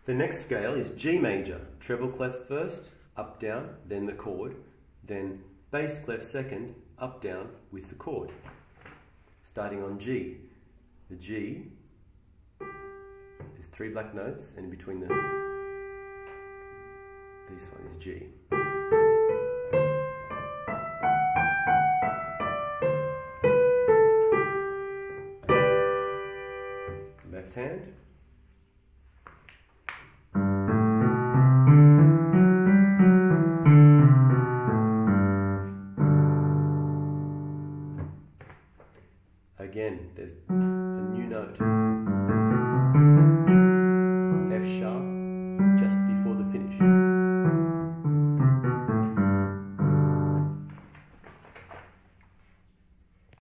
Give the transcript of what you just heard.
The next scale is G major. Treble clef first, up, down, then the chord. Then bass clef second, up, down with the chord. Starting on G. The G, there's 3 black notes, and in between this one is G. Left hand. Again, there's a new note. F sharp.